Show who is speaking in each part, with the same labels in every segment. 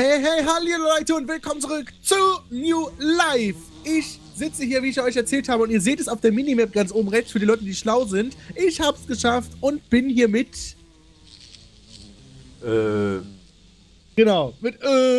Speaker 1: Hey, hey, hallo Leute und willkommen zurück zu New Life. Ich sitze hier, wie ich euch erzählt habe, und ihr seht es auf der Minimap ganz oben rechts für die Leute, die schlau sind. Ich hab's geschafft und bin hier mit... Genau, mit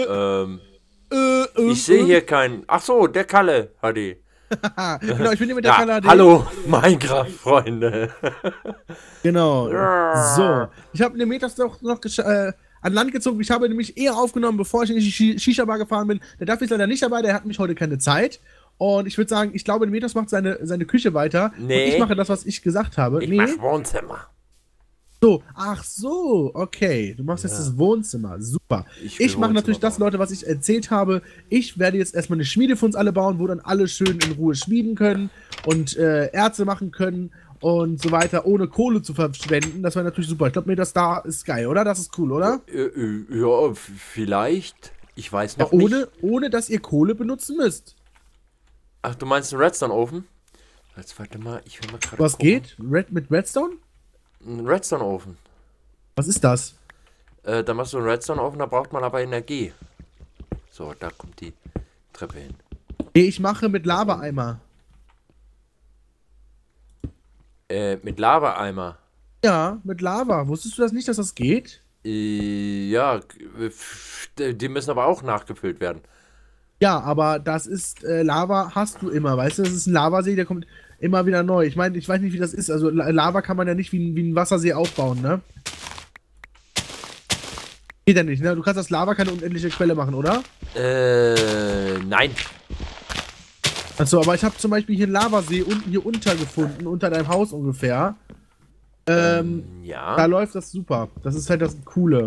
Speaker 2: Ich sehe hier keinen... Ach so, der Kalle, HD.
Speaker 1: Genau, ich bin hier mit der
Speaker 2: Ja,
Speaker 1: Kalle HD.
Speaker 2: hallo, Minecraft-Freunde.
Speaker 1: Genau, so. Ich habe den Metas noch an Land gezogen. Ich habe nämlich eher aufgenommen, bevor ich in die Shisha-Bar gefahren bin. Der Duffy ist leider nicht dabei, der hat mich heute keine Zeit. Und ich würde sagen, ich glaube, Metas macht seine Küche weiter.
Speaker 2: Nee.
Speaker 1: Und ich mache das, was ich gesagt habe.
Speaker 2: Ich mach Wohnzimmer.
Speaker 1: So, ach so, okay. Du machst jetzt das Wohnzimmer. Super. Ich mache natürlich das, Leute, was ich erzählt habe. Ich werde jetzt erstmal eine Schmiede für uns alle bauen, wo dann alle schön in Ruhe schmieden können und Erze machen können und so weiter, ohne Kohle zu verschwenden. Das wäre natürlich super. Ich glaube, mir das da ist geil, oder? Das ist cool, oder?
Speaker 2: Ja, vielleicht. Ich weiß noch nicht.
Speaker 1: Ohne, dass ihr Kohle benutzen müsst.
Speaker 2: Ach, du meinst einen Redstone-Ofen? Jetzt warte mal, ich will mal gerade
Speaker 1: Was
Speaker 2: gucken.
Speaker 1: geht? Mit Redstone?
Speaker 2: Ein Redstone-Ofen.
Speaker 1: Was ist das?
Speaker 2: Da machst du einen Redstone-Ofen, da braucht man aber Energie. So, da kommt die Treppe hin.
Speaker 1: Nee, ich mache mit Lava-Eimer.
Speaker 2: Mit Lava-Eimer.
Speaker 1: Ja, mit Lava. Wusstest du das nicht, dass das geht?
Speaker 2: Ja, die müssen aber auch nachgefüllt werden.
Speaker 1: Ja, aber das ist Lava hast du immer, weißt du? Das ist ein Lavasee, der kommt immer wieder neu. Ich meine, ich weiß nicht, wie das ist. Also Lava kann man ja nicht wie ein Wassersee aufbauen, ne? Geht ja nicht, ne? Du kannst aus Lava keine unendliche Quelle machen, oder?
Speaker 2: Nein.
Speaker 1: Achso, aber ich habe zum Beispiel hier einen Lavasee unten hier untergefunden, unter deinem Haus ungefähr.
Speaker 2: Ja.
Speaker 1: Da läuft das super. Das ist halt das Coole.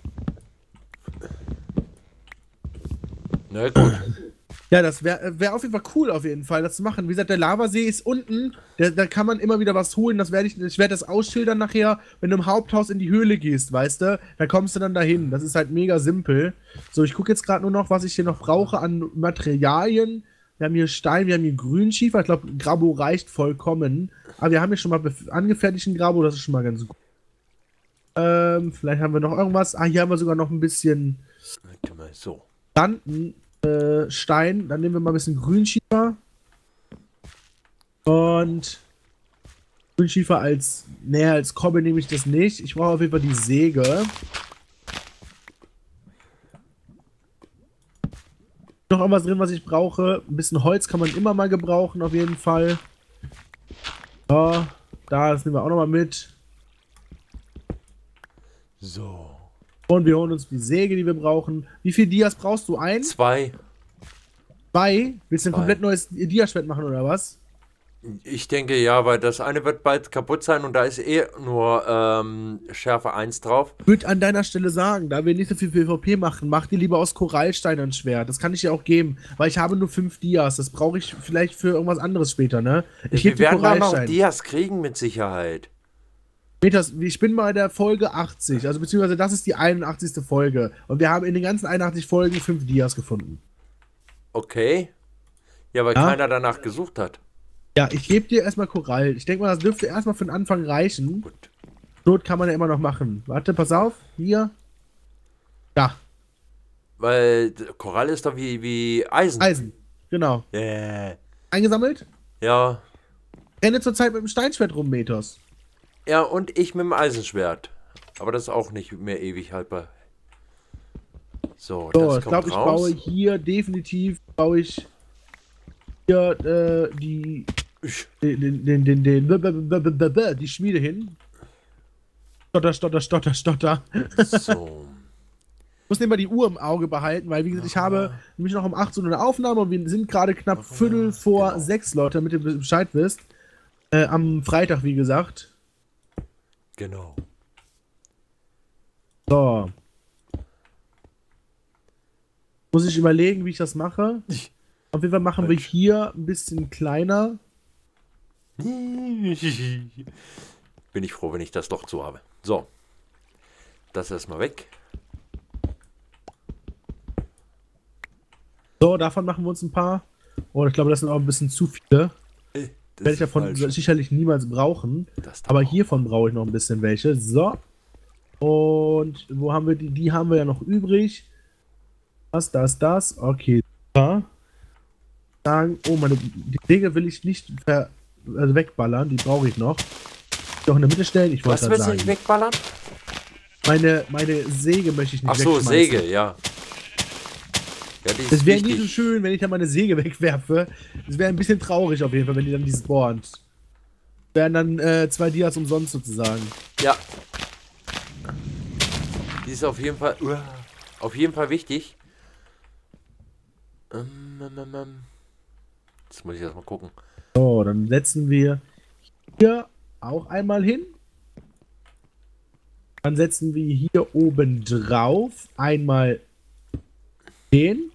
Speaker 2: Na gut.
Speaker 1: Ja, das wär auf jeden Fall cool, auf jeden Fall, das zu machen. Wie gesagt, der Lavasee ist unten, da kann man immer wieder was holen. Ich werde das ausschildern nachher, wenn du im Haupthaus in die Höhle gehst, weißt du? Da kommst du dann dahin. Das ist halt mega simpel. So, ich gucke jetzt gerade nur noch, was ich hier noch brauche an Materialien. Wir haben hier Stein, wir haben hier Grünschiefer. Ich glaube, Grabo reicht vollkommen. Aber wir haben hier schon mal angefertigten Grabo, das ist schon mal ganz gut. Vielleicht haben wir noch irgendwas. Ah, hier haben wir sogar noch ein bisschen
Speaker 2: Warte mal, so.
Speaker 1: Stein, dann nehmen wir mal ein bisschen Grünschiefer. Und Grünschiefer als Kobbel nehme ich das nicht. Ich brauche auf jeden Fall die Säge. Noch irgendwas drin, was ich brauche. Ein bisschen Holz kann man immer mal gebrauchen, auf jeden Fall. So, das nehmen wir auch nochmal mit.
Speaker 2: So.
Speaker 1: Und wir holen uns die Säge, die wir brauchen. Wie viel Dias brauchst du? 1?
Speaker 2: 2.
Speaker 1: 2? Willst du ein komplett neues Diaschwert machen, oder was?
Speaker 2: Ich denke ja, weil das eine wird bald kaputt sein und da ist eh nur Schärfe 1 drauf.
Speaker 1: Ich würde an deiner Stelle sagen, da wir nicht so viel PvP machen, mach dir lieber aus Korallstein ein Schwert. Das kann ich dir auch geben, weil ich habe nur 5 Dias. Das brauche ich vielleicht für irgendwas anderes später, ne?
Speaker 2: Wir werden auch noch Dias kriegen mit Sicherheit.
Speaker 1: Metas, ich bin bei der Folge 80, also beziehungsweise das ist die 81. Folge. Und wir haben in den ganzen 81 Folgen 5 Dias gefunden.
Speaker 2: Okay. Ja, weil keiner danach gesucht hat.
Speaker 1: Ja, ich gebe dir erstmal Korall. Ich denke mal, das dürfte erstmal für den Anfang reichen.
Speaker 2: Gut.
Speaker 1: Not kann man ja immer noch machen. Warte, pass auf. Hier. Da.
Speaker 2: Weil Korall ist doch wie Eisen.
Speaker 1: Eisen. Genau.
Speaker 2: Yeah.
Speaker 1: Eingesammelt?
Speaker 2: Ja.
Speaker 1: Renne zurzeit mit dem Steinschwert rum, Metos.
Speaker 2: Ja, und ich mit dem Eisenschwert. Aber das ist auch nicht mehr ewig haltbar. So, das
Speaker 1: ich
Speaker 2: kommt
Speaker 1: glaube, ich
Speaker 2: raus.
Speaker 1: baue hier definitiv, hier die Schmiede hin. Stotter.
Speaker 2: So.
Speaker 1: Ich muss immer die Uhr im Auge behalten, weil, wie gesagt, ich habe nämlich noch um 18 Uhr eine Aufnahme und wir sind gerade knapp Viertel vor 6, Leute, damit ihr Bescheid wisst. Am Freitag, wie gesagt.
Speaker 2: Genau.
Speaker 1: So. Muss ich überlegen, wie ich das mache. Auf jeden Fall machen wir hier ein bisschen kleiner.
Speaker 2: Bin ich froh, wenn ich das Loch zu habe. So. Das erstmal weg.
Speaker 1: So, davon machen wir uns ein paar. Oh, ich glaube, das sind auch ein bisschen zu viele. Werde ich davon sicherlich niemals brauchen. Aber hiervon brauche ich noch ein bisschen welche. So. Und wo haben wir die? Die haben wir ja noch übrig. Das. Okay. Ja. Sagen, oh, die Säge will ich nicht also wegballern, die brauche ich noch. Doch in der Mitte stellen, ich wollte
Speaker 2: Was
Speaker 1: gerade
Speaker 2: willst du
Speaker 1: sagen.
Speaker 2: nicht wegballern?
Speaker 1: Meine Säge möchte ich nicht
Speaker 2: Ach so,
Speaker 1: wegschmeißen.
Speaker 2: Säge, ja. Ja, die ist
Speaker 1: Es wäre nie so
Speaker 2: wichtig.
Speaker 1: schön, wenn ich dann meine Säge wegwerfe. Es wäre ein bisschen traurig auf jeden Fall, wenn die dann die spawnt. Wären dann 2 Dias umsonst sozusagen.
Speaker 2: Ja. Die ist auf jeden Fall wichtig. Jetzt muss ich erst mal gucken.
Speaker 1: So, dann setzen wir hier auch einmal hin. Dann setzen wir hier oben drauf einmal den.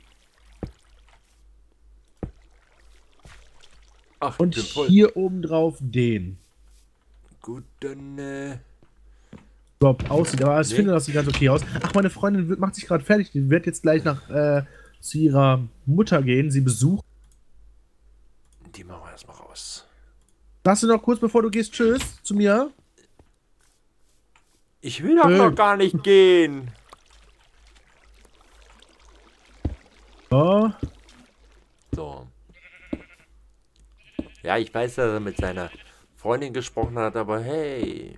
Speaker 2: Ach,
Speaker 1: Und
Speaker 2: ich bin voll.
Speaker 1: hier oben drauf den.
Speaker 2: Gut, dann
Speaker 1: Überhaupt aussieht, aber ich
Speaker 2: Nee.
Speaker 1: finde, das sieht ganz okay aus. Ach, meine Freundin macht sich gerade fertig. Die wird jetzt gleich zu ihrer Mutter gehen, sie besuchen.
Speaker 2: die machen wir erstmal raus.
Speaker 1: Sagst du noch kurz, bevor du gehst, tschüss zu mir?
Speaker 2: Ich will doch noch gar nicht gehen.
Speaker 1: Oh.
Speaker 2: So. Ja, ich weiß, dass er mit seiner Freundin gesprochen hat, aber hey.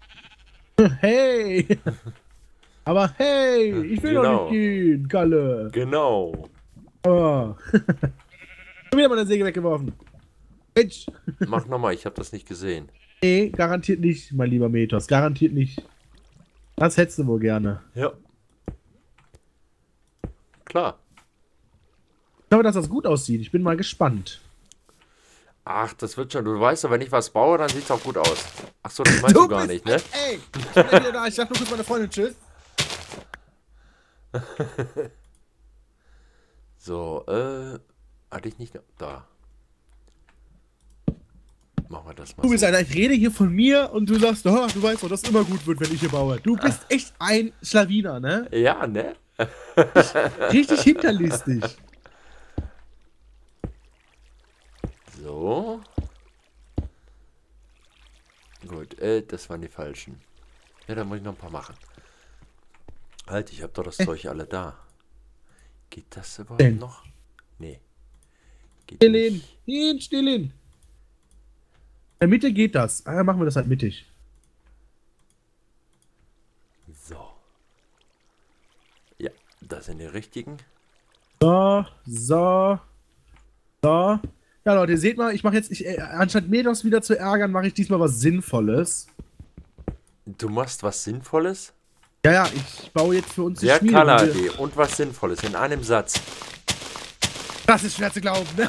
Speaker 1: Hey! Aber hey, ich will doch
Speaker 2: Genau.
Speaker 1: nicht gehen, Kalle.
Speaker 2: Genau.
Speaker 1: Oh. Schon wieder meine Säge weggeworfen. Mensch.
Speaker 2: Mach nochmal, ich habe das nicht gesehen.
Speaker 1: Nee, garantiert nicht, mein lieber Metos. Garantiert nicht. Das hättest du wohl gerne.
Speaker 2: Ja. Klar.
Speaker 1: Ich glaube, dass das gut aussieht. Ich bin mal gespannt.
Speaker 2: Ach, das wird schon. Du weißt ja, wenn ich was baue, dann sieht's auch gut aus. Ach so, das meinst du gar nicht, ne?
Speaker 1: Ey, ich bin ja wieder da. Ich sag nur kurz meine Freundin tschüss.
Speaker 2: So, hatte ich nicht. Da. Machen wir das mal.
Speaker 1: Du bist
Speaker 2: So.
Speaker 1: einer, ich rede hier von mir und du sagst, oh, du weißt doch, dass es immer gut wird, wenn ich hier baue. Du bist echt ein Schlawiner, ne?
Speaker 2: Ja, ne?
Speaker 1: Richtig hinterlistig.
Speaker 2: So. Gut, das waren die falschen. Ja, da muss ich noch ein paar machen. Halt, ich hab doch das Zeug alle da. Geht das überhaupt
Speaker 1: Denn?
Speaker 2: noch? Nee. Geht
Speaker 1: Still hin.
Speaker 2: nicht.
Speaker 1: Hin, still hin. In der Mitte geht das. Ah, machen wir das halt mittig.
Speaker 2: So. Ja, das sind die richtigen.
Speaker 1: So. Ja, Leute, ihr seht mal, ich mache jetzt, anstatt Medos wieder zu ärgern, mache ich diesmal was Sinnvolles.
Speaker 2: Du machst was Sinnvolles?
Speaker 1: Ja, ich baue jetzt für uns die
Speaker 2: Sehr
Speaker 1: Schmiede.
Speaker 2: Color
Speaker 1: wo wir-
Speaker 2: AD und was Sinnvolles in einem Satz.
Speaker 1: Das ist schwer zu glauben, ne?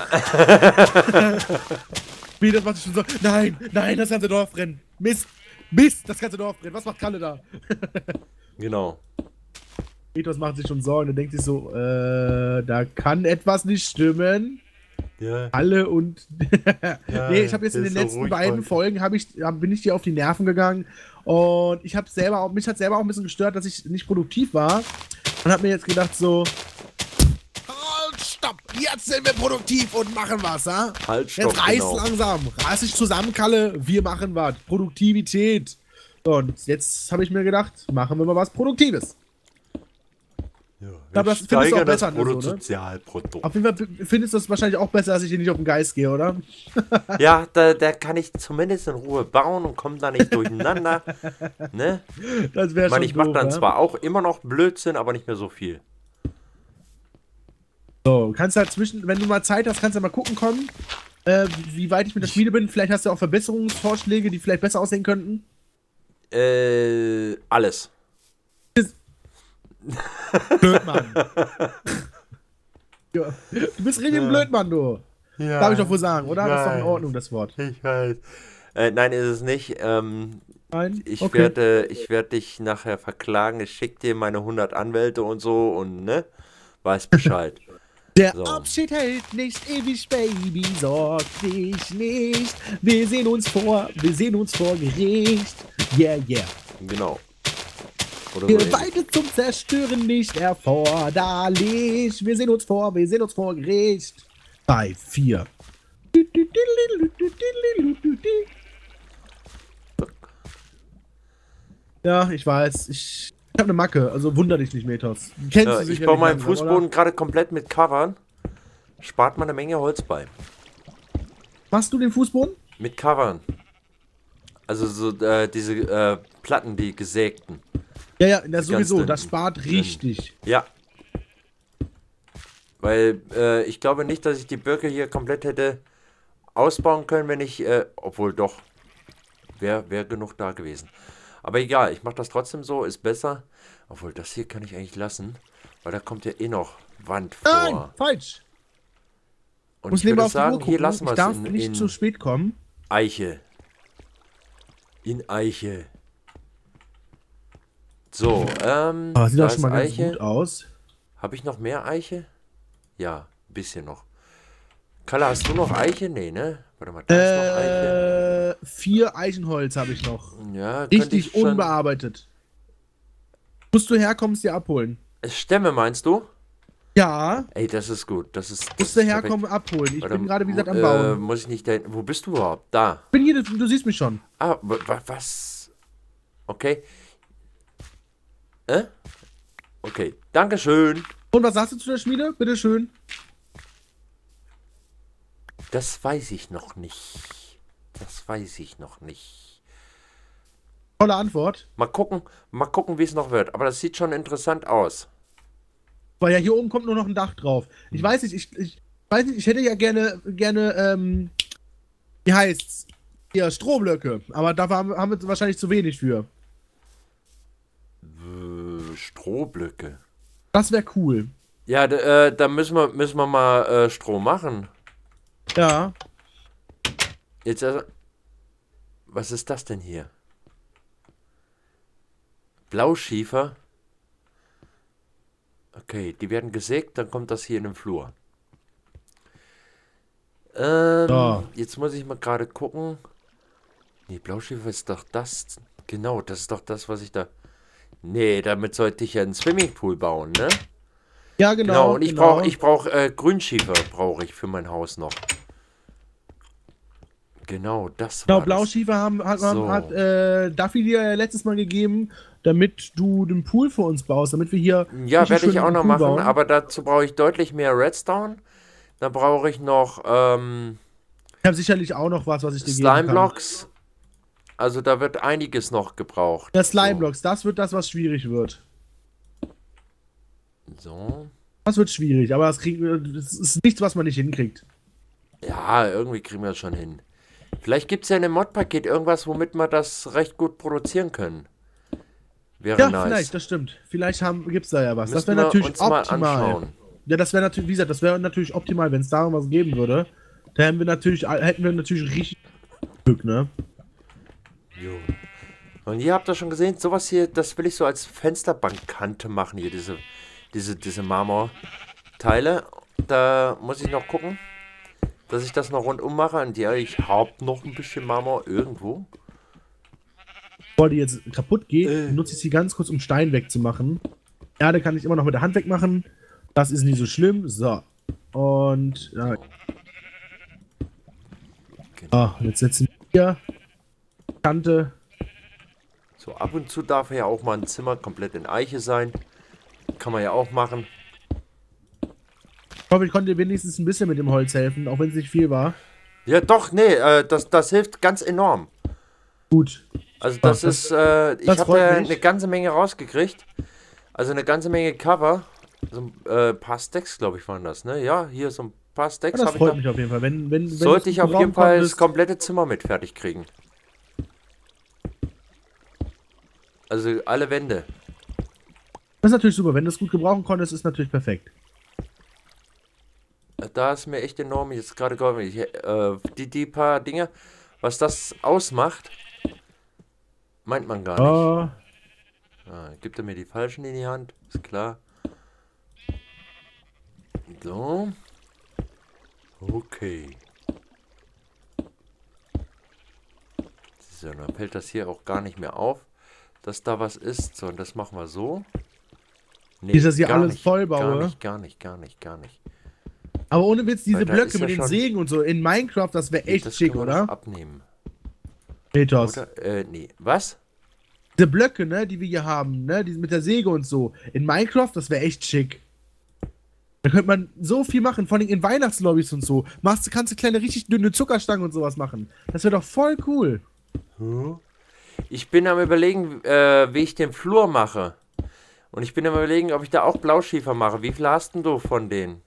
Speaker 1: Wie, das macht schon so. Nein, das ganze Dorf brennt. Mist, das ganze Dorf brennt. Was macht Kalle da?
Speaker 2: Genau.
Speaker 1: Medos macht sich schon Sorgen. Der denkt sich so, da kann etwas nicht stimmen.
Speaker 2: Ja.
Speaker 1: Alle und.
Speaker 2: Ja,
Speaker 1: nee, ich habe jetzt in
Speaker 2: ist
Speaker 1: den
Speaker 2: so
Speaker 1: letzten
Speaker 2: ruhig
Speaker 1: beiden
Speaker 2: heute.
Speaker 1: Folgen bin ich dir auf die Nerven gegangen und mich hat selber auch ein bisschen gestört, dass ich nicht produktiv war und habe mir jetzt gedacht so, halt, stopp, jetzt sind wir produktiv und machen was, ha?
Speaker 2: Halt, stopp,
Speaker 1: Jetzt reiß
Speaker 2: genau.
Speaker 1: langsam, reiß dich zusammen, Kalle, wir machen was, Produktivität. So, und jetzt habe ich mir gedacht, machen wir mal was Produktives.
Speaker 2: Ja,
Speaker 1: glaube, das findest du auch
Speaker 2: steigern das
Speaker 1: besser, ne, so, ne?
Speaker 2: Bruttosozialprodukt.
Speaker 1: Auf jeden Fall findest du es wahrscheinlich auch besser, dass ich dir nicht auf den Geist gehe, oder?
Speaker 2: Ja, da kann ich zumindest in Ruhe bauen und komme da nicht durcheinander. Ne?
Speaker 1: Das wäre
Speaker 2: Ich meine,
Speaker 1: schon
Speaker 2: ich mache
Speaker 1: doof,
Speaker 2: dann
Speaker 1: ja?
Speaker 2: zwar auch immer noch Blödsinn, aber nicht mehr so viel.
Speaker 1: So, kannst halt wenn du mal Zeit hast, kannst du mal gucken kommen, wie weit ich mit der Schmiede bin. Vielleicht hast du auch Verbesserungsvorschläge, die vielleicht besser aussehen könnten.
Speaker 2: Alles.
Speaker 1: Blödmann. Ja. Du bist richtig ein Blödmann, du.
Speaker 2: Ja,
Speaker 1: Darf ich doch wohl sagen, oder? Das ist doch in
Speaker 2: weiß.
Speaker 1: Ordnung, das Wort.
Speaker 2: Ich weiß. Nein, ist es nicht.
Speaker 1: Nein?
Speaker 2: Ich
Speaker 1: Okay.
Speaker 2: werde dich nachher verklagen. Ich schicke dir meine 100 Anwälte und so und ne? Weiß Bescheid.
Speaker 1: Der
Speaker 2: So.
Speaker 1: Abschied hält nicht ewig, Baby, sorg dich nicht. Wir sehen uns vor Gericht. Yeah, yeah.
Speaker 2: Genau. Oder so ähnlich.
Speaker 1: Gewalt zum Zerstören nicht erforderlich. Wir sehen uns vor Gericht. Bei 4. Ja, ich weiß. Ich habe eine Macke, also wunder dich nicht, Metos. Kennst du
Speaker 2: Ich
Speaker 1: sicherlich
Speaker 2: baue meinen
Speaker 1: langsam,
Speaker 2: Fußboden
Speaker 1: oder?
Speaker 2: gerade komplett mit Covern. Spart man eine Menge Holz bei.
Speaker 1: Machst du den Fußboden?
Speaker 2: Mit Covern. Also so diese Platten, die gesägten.
Speaker 1: Ja, ja, das
Speaker 2: Die ganz
Speaker 1: sowieso.
Speaker 2: dünnen.
Speaker 1: Das spart richtig.
Speaker 2: Ja. Weil ich glaube nicht, dass ich die Birke hier komplett hätte ausbauen können, wenn ich, obwohl doch, wäre genug da gewesen. Aber egal, ich mache das trotzdem so, ist besser. Obwohl, das hier kann ich eigentlich lassen, weil da kommt ja eh noch Wand vor.
Speaker 1: Nein, falsch.
Speaker 2: Und
Speaker 1: Muss
Speaker 2: ich würde
Speaker 1: nebenbei auf die Uhr
Speaker 2: sagen,
Speaker 1: gucken.
Speaker 2: hier lassen wir
Speaker 1: Ich darf
Speaker 2: es
Speaker 1: nicht
Speaker 2: in
Speaker 1: zu spät kommen.
Speaker 2: Eiche. In Eiche. So,
Speaker 1: Aber sieht
Speaker 2: da
Speaker 1: doch schon
Speaker 2: ist
Speaker 1: mal ganz
Speaker 2: Eiche.
Speaker 1: gut aus.
Speaker 2: Habe ich noch mehr Eiche? Ja, ein bisschen noch. Kalle, hast du noch Eiche? Nee, ne? Warte mal, da ist noch Eiche.
Speaker 1: 4 Eichenholz habe ich noch.
Speaker 2: Ja, könnte
Speaker 1: Richtig
Speaker 2: ich schon...
Speaker 1: unbearbeitet. Musst du herkommen, es dir abholen.
Speaker 2: Stämme meinst du?
Speaker 1: Ja,
Speaker 2: Ey, das ist gut. Das ist
Speaker 1: musst du
Speaker 2: perfekt.
Speaker 1: herkommen, abholen. Ich
Speaker 2: Warte,
Speaker 1: bin gerade, wie gesagt, am Bauen.
Speaker 2: Muss ich nicht dahin... Wo bist du überhaupt? Da.
Speaker 1: Ich bin hier, du siehst mich schon.
Speaker 2: Ah, was? Okay. Okay, Dankeschön.
Speaker 1: Und was sagst du zu der Schmiede? Bitteschön.
Speaker 2: Das weiß ich noch nicht. Das weiß ich noch nicht.
Speaker 1: Tolle Antwort.
Speaker 2: Mal gucken, wie es noch wird. Aber das sieht schon interessant aus.
Speaker 1: Weil ja hier oben kommt nur noch ein Dach drauf. Ich weiß nicht, ich weiß nicht, ich hätte ja gerne, wie heißt's? Ja, Strohblöcke. Aber da haben wir wahrscheinlich zu wenig für.
Speaker 2: Strohblöcke.
Speaker 1: Das wäre cool.
Speaker 2: Ja, da müssen wir mal Stroh machen.
Speaker 1: Ja.
Speaker 2: Jetzt was ist das denn hier? Blauschiefer. Okay, die werden gesägt, dann kommt das hier in den Flur. Jetzt muss ich mal gerade gucken. Nee, Blauschiefer ist doch das. Genau, das ist doch das, was ich da... Nee, damit sollte ich ja einen Swimmingpool bauen, ne?
Speaker 1: Ja, genau.
Speaker 2: Und ich brauche Grünschiefer brauche ich für mein Haus noch. Genau, das war
Speaker 1: Genau, Blauschiefer hat Duffy dir letztes Mal gegeben, damit du den Pool für uns baust, damit wir hier...
Speaker 2: Ja, werde ich auch noch machen,
Speaker 1: bauen.
Speaker 2: aber dazu brauche ich deutlich mehr Redstone. Dann brauche ich noch
Speaker 1: Ich habe sicherlich auch noch was ich dir geben kann.
Speaker 2: Slime-Blocks. Also da wird einiges noch gebraucht.
Speaker 1: Ja, Slime-Blocks, das wird das, was schwierig wird.
Speaker 2: So.
Speaker 1: Das wird schwierig, aber das ist nichts, was man nicht hinkriegt.
Speaker 2: Ja, irgendwie kriegen wir das schon hin. Vielleicht gibt es ja in dem Mod-Paket irgendwas, womit wir das recht gut produzieren können. Wäre
Speaker 1: Ja,
Speaker 2: nice.
Speaker 1: vielleicht, das stimmt. Vielleicht gibt es da ja was. Das
Speaker 2: Müssten
Speaker 1: wäre
Speaker 2: wir
Speaker 1: natürlich
Speaker 2: uns mal
Speaker 1: optimal.
Speaker 2: anschauen.
Speaker 1: Ja, das wäre natürlich, wie gesagt, das wäre natürlich optimal, wenn es da was geben würde. Da hätten wir natürlich richtig Glück, ne?
Speaker 2: Jo. Und ihr habt das schon gesehen, sowas hier, das will ich so als Fensterbankkante machen, hier, diese Marmorteile. Da muss ich noch gucken, dass ich das noch rundum mache. Und ja, ich habe noch ein bisschen Marmor irgendwo.
Speaker 1: Bevor die jetzt kaputt geht, nutze ich sie ganz kurz, um Stein wegzumachen. Erde kann ich immer noch mit der Hand wegmachen. Das ist nicht so schlimm. So. Und ja.
Speaker 2: Genau.
Speaker 1: Jetzt setzen wir Kante.
Speaker 2: So, ab und zu darf ja auch mal ein Zimmer komplett in Eiche sein. Kann man ja auch machen.
Speaker 1: Ich hoffe, ich konnte dir wenigstens ein bisschen mit dem Holz helfen, auch wenn es nicht viel war.
Speaker 2: Ja, doch, nee, das hilft ganz enorm.
Speaker 1: Gut.
Speaker 2: Also das ist, ich habe
Speaker 1: freut
Speaker 2: da
Speaker 1: mich.
Speaker 2: eine ganze Menge rausgekriegt. Also eine ganze Menge Cover. So ein paar Stacks, glaube ich, waren das, ne? Ja, hier so ein paar Stacks
Speaker 1: Ja, das
Speaker 2: habe ich
Speaker 1: freut
Speaker 2: da.
Speaker 1: mich auf jeden Fall. Wenn
Speaker 2: Sollte
Speaker 1: es
Speaker 2: ich auf
Speaker 1: gut
Speaker 2: jeden Fall das
Speaker 1: konntest.
Speaker 2: komplette Zimmer mit fertig kriegen. Also alle Wände.
Speaker 1: Das ist natürlich super. Wenn du es gut gebrauchen konntest, ist natürlich perfekt.
Speaker 2: Da ist mir echt enorm jetzt gerade geholfen. Die paar Dinge, was das ausmacht, meint man gar nicht. Gibt er mir die falschen in die Hand, ist klar. So. Okay. So, dann fällt das hier auch gar nicht mehr auf, dass da was ist. So, und das machen wir so. Nee,
Speaker 1: Ist das hier
Speaker 2: gar
Speaker 1: alles
Speaker 2: nicht,
Speaker 1: vollbaue?
Speaker 2: Gar nicht.
Speaker 1: Aber ohne Witz, diese
Speaker 2: Weil da
Speaker 1: Blöcke
Speaker 2: ist ja
Speaker 1: mit den
Speaker 2: schon-
Speaker 1: Sägen und so in Minecraft, das wäre echt
Speaker 2: das
Speaker 1: schick,
Speaker 2: können wir
Speaker 1: oder?
Speaker 2: noch abnehmen.
Speaker 1: Petos.
Speaker 2: Oder? Nee. Was?
Speaker 1: diese Blöcke, ne, die wir hier haben, ne, die mit der Säge und so. In Minecraft, das wäre echt schick. Da könnte man so viel machen, vor allem in Weihnachtslobbys und so. Kannst du kleine, richtig dünne Zuckerstangen und sowas machen. Das wäre doch voll cool.
Speaker 2: Ich bin am Überlegen, wie ich den Flur mache. Und ich bin am Überlegen, ob ich da auch Blauschiefer mache. Wie viel hast denn du von denen?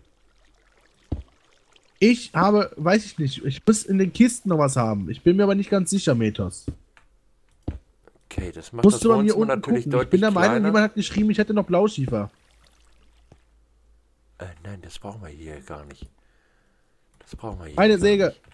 Speaker 1: Ich habe, weiß ich nicht, ich muss in den Kisten noch was haben. Ich bin mir aber nicht ganz sicher, Metos.
Speaker 2: Okay, das macht
Speaker 1: Musst
Speaker 2: das
Speaker 1: du bei mir
Speaker 2: Wohnzimmer
Speaker 1: unten
Speaker 2: natürlich
Speaker 1: gucken.
Speaker 2: deutlich
Speaker 1: Ich bin der Meinung,
Speaker 2: kleiner.
Speaker 1: jemand hat geschrieben, ich hätte noch Blauschiefer.
Speaker 2: Nein, das brauchen wir hier gar nicht. Das brauchen wir hier
Speaker 1: Eine
Speaker 2: gar
Speaker 1: Säge.
Speaker 2: nicht.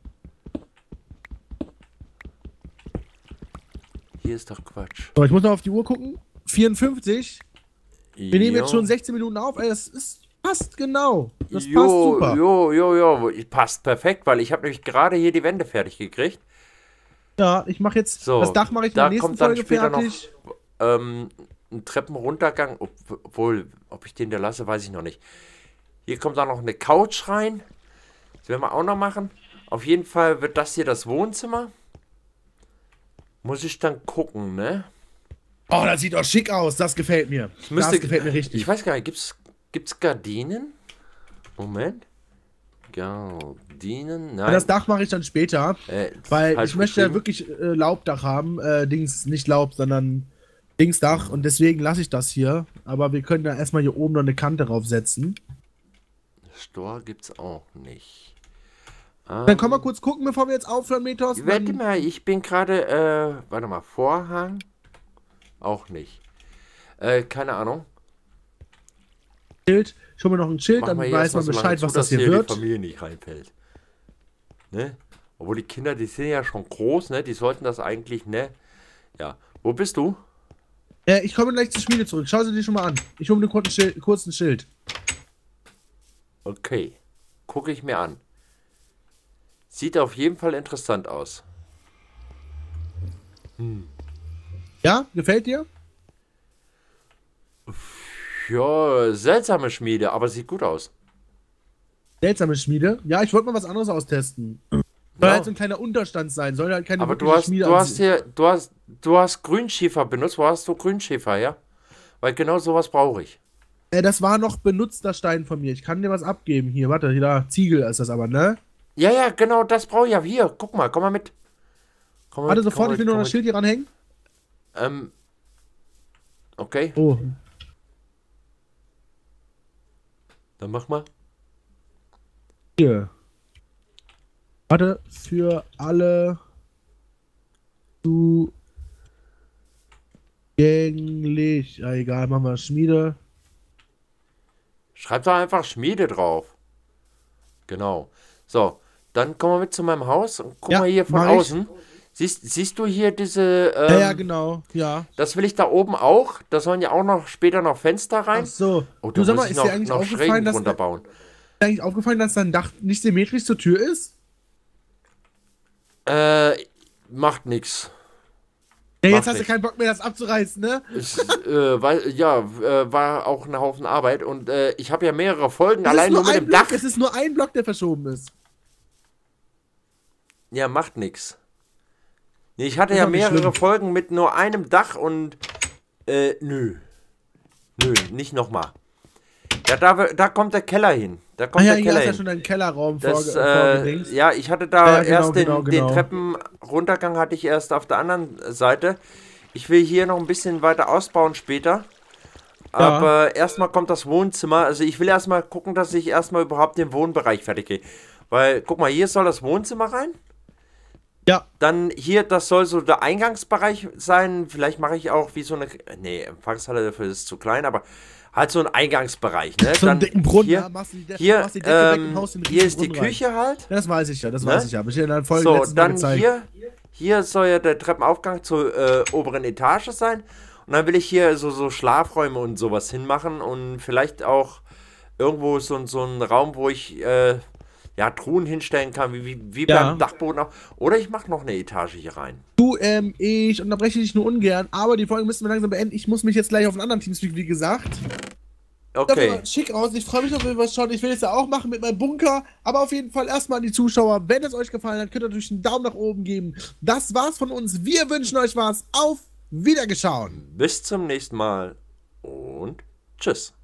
Speaker 2: Hier ist doch Quatsch.
Speaker 1: So, ich muss noch auf die Uhr gucken. 54. Wir nehmen jetzt
Speaker 2: Jo.
Speaker 1: schon 16 Minuten auf. Ey, das ist passt genau. Das passt
Speaker 2: Jo,
Speaker 1: super.
Speaker 2: jo. Passt perfekt, weil ich habe nämlich gerade hier die Wände fertig gekriegt.
Speaker 1: Ja, ich mache jetzt,
Speaker 2: So,
Speaker 1: das Dach mache ich in
Speaker 2: da
Speaker 1: der nächsten
Speaker 2: kommt dann
Speaker 1: Folge
Speaker 2: später
Speaker 1: fertig.
Speaker 2: noch ein Treppenruntergang. Obwohl, ob ich den da lasse, weiß ich noch nicht. Hier kommt dann noch eine Couch rein. Das werden wir auch noch machen. Auf jeden Fall wird das hier das Wohnzimmer. Muss ich dann gucken, ne?
Speaker 1: Oh, das sieht doch schick aus. Das gefällt mir. Das gefällt mir richtig.
Speaker 2: Ich weiß gar nicht, gibt's Gardinen? Moment. Gardinen? Nein.
Speaker 1: Das Dach mache ich dann später, weil
Speaker 2: falsch
Speaker 1: ich möchte ja
Speaker 2: geschrieben.
Speaker 1: wirklich Laubdach haben. Nicht Laub, sondern Dingsdach. Und deswegen lasse ich das hier. Aber wir können da erstmal hier oben noch eine Kante draufsetzen.
Speaker 2: Store gibt's auch nicht.
Speaker 1: Dann können wir kurz gucken, bevor wir jetzt aufhören, Metos.
Speaker 2: Warte mal, ich bin gerade, warte mal, Vorhang? Auch nicht. Keine Ahnung.
Speaker 1: Schild. Schon mal noch ein Schild,
Speaker 2: Mach
Speaker 1: dann
Speaker 2: mal hier
Speaker 1: weiß man
Speaker 2: erstmal so lange
Speaker 1: Bescheid,
Speaker 2: zu,
Speaker 1: was das
Speaker 2: dass
Speaker 1: hier
Speaker 2: die
Speaker 1: wird.
Speaker 2: Familie nicht reinfällt. Ne? Obwohl die Kinder, die sind ja schon groß, ne? Die sollten das eigentlich, ne? Ja. Wo bist du?
Speaker 1: Ich komme gleich zur Schmiede zurück. Schau sie dir schon mal an. Ich hole mir kurz ein Schild.
Speaker 2: Okay. Gucke ich mir an. Sieht auf jeden Fall interessant aus.
Speaker 1: Ja, gefällt dir?
Speaker 2: Ja, seltsame Schmiede, aber sieht gut aus.
Speaker 1: Seltsame Schmiede. Ja, ich wollte mal was anderes austesten. Soll
Speaker 2: Ja.
Speaker 1: halt so ein kleiner Unterstand sein. Soll halt keine
Speaker 2: Aber du
Speaker 1: wirkliche
Speaker 2: hast,
Speaker 1: Schmiede
Speaker 2: du
Speaker 1: an
Speaker 2: hast
Speaker 1: sich-
Speaker 2: hier, du hast Grünschiefer benutzt. Wo hast du Grünschiefer, ja? Weil genau sowas brauche ich.
Speaker 1: Das war noch benutzter Stein von mir. Ich kann dir was abgeben. Hier, warte, hier, da, Ziegel ist das aber, ne?
Speaker 2: Ja, genau, das brauche ich ja. Hier, guck mal, komm mal mit. Komm mal
Speaker 1: Warte
Speaker 2: mit,
Speaker 1: sofort,
Speaker 2: komm
Speaker 1: ich will
Speaker 2: mit,
Speaker 1: nur
Speaker 2: komm
Speaker 1: das Schild hier ranhängen.
Speaker 2: mit. Okay,
Speaker 1: Oh,
Speaker 2: dann mach mal.
Speaker 1: hier. Warte, für alle zugänglich. Ja, egal, machen wir Schmiede.
Speaker 2: Schreib doch einfach Schmiede drauf. Genau. So, dann komm mal mit zu meinem Haus und guck
Speaker 1: Ja,
Speaker 2: mal hier von
Speaker 1: mach ich.
Speaker 2: außen. Siehst du hier diese,
Speaker 1: Ja, genau, ja.
Speaker 2: das will ich da oben auch. Da sollen ja auch noch später noch Fenster rein.
Speaker 1: Ach so.
Speaker 2: Oh,
Speaker 1: Du
Speaker 2: da
Speaker 1: sag
Speaker 2: muss
Speaker 1: mal,
Speaker 2: ich
Speaker 1: ist dir eigentlich
Speaker 2: noch
Speaker 1: aufgefallen,
Speaker 2: Schrägen
Speaker 1: dass
Speaker 2: drunter bauen.
Speaker 1: dein Dach nicht symmetrisch zur Tür ist?
Speaker 2: Macht nix.
Speaker 1: Ja,
Speaker 2: Mach
Speaker 1: jetzt hast du
Speaker 2: nicht.
Speaker 1: keinen Bock mehr, das abzureißen, ne?
Speaker 2: War auch ein Haufen Arbeit und ich habe ja mehrere Folgen
Speaker 1: Es
Speaker 2: allein
Speaker 1: ist
Speaker 2: nur
Speaker 1: nur
Speaker 2: mit
Speaker 1: ein
Speaker 2: dem
Speaker 1: Block,
Speaker 2: Dach.
Speaker 1: es ist nur ein Block, der verschoben ist.
Speaker 2: Ja, macht nix. Nee, ich hatte
Speaker 1: Ist
Speaker 2: ja
Speaker 1: auch nicht
Speaker 2: mehrere
Speaker 1: schlimm.
Speaker 2: Folgen mit nur einem Dach und nö. Nö, nicht nochmal. Ja, da kommt der Keller hin. Da kommt
Speaker 1: Ja,
Speaker 2: der
Speaker 1: hier
Speaker 2: Keller
Speaker 1: hast du ja
Speaker 2: hin.
Speaker 1: schon deinen Kellerraum
Speaker 2: Das,
Speaker 1: vorgedingst.
Speaker 2: ja, ich hatte da
Speaker 1: Ja, genau,
Speaker 2: erst den
Speaker 1: genau.
Speaker 2: Treppenruntergang hatte ich erst auf der anderen Seite. Ich will hier noch ein bisschen weiter ausbauen später. Aber erstmal kommt das Wohnzimmer. Also ich will erstmal gucken, dass ich erstmal überhaupt den Wohnbereich fertig kriege. Weil, guck mal, hier soll das Wohnzimmer rein.
Speaker 1: Ja,
Speaker 2: Dann hier, das soll so der Eingangsbereich sein. Vielleicht mache ich auch wie so eine... Nee, Empfangshalle dafür ist zu klein, aber halt so ein Eingangsbereich, ne?
Speaker 1: so einen dicken Brunnen,
Speaker 2: hier,
Speaker 1: ja, machst du die
Speaker 2: hier,
Speaker 1: machst die Decke weg und haust den
Speaker 2: hier ist die
Speaker 1: Brunnen rein.
Speaker 2: Küche halt.
Speaker 1: Ja, das weiß ich ja,
Speaker 2: Ne?
Speaker 1: Hab ich ja in der Folge
Speaker 2: So,
Speaker 1: letztes Mal
Speaker 2: dann
Speaker 1: gezeigt.
Speaker 2: hier soll ja der Treppenaufgang zur oberen Etage sein. Und dann will ich hier so Schlafräume und sowas hinmachen und vielleicht auch irgendwo so einen Raum, wo ich Truhen hinstellen kann, wie
Speaker 1: Ja.
Speaker 2: beim Dachboden auch. Oder ich mache noch eine Etage hier rein.
Speaker 1: Du, ich unterbreche dich nur ungern, aber die Folge müssen wir langsam beenden. Ich muss mich jetzt gleich auf einen anderen Teamspeak, wie gesagt. Das
Speaker 2: Okay.
Speaker 1: sieht schick aus. Ich freue mich auf jeden Fall schon. Ich will es ja auch machen mit meinem Bunker. Aber auf jeden Fall erstmal an die Zuschauer. Wenn es euch gefallen hat, könnt ihr natürlich einen Daumen nach oben geben. Das war's von uns. Wir wünschen euch was. Auf Wiedergeschaut.
Speaker 2: Bis zum nächsten Mal und tschüss.